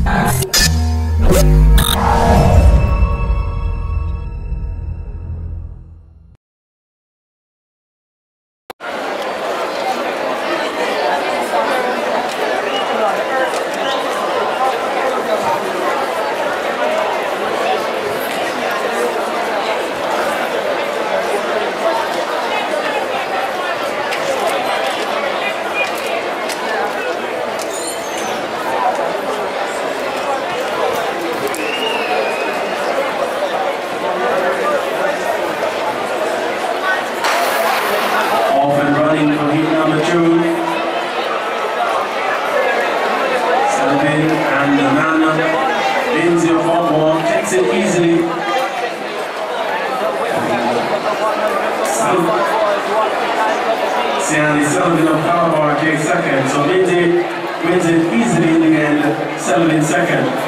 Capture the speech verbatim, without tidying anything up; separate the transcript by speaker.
Speaker 1: Minzie of Bogwalk takes it easily. Siani Sullivan of Bogwalk takes second. So Minzie wins it easily in the end, Sullivan second.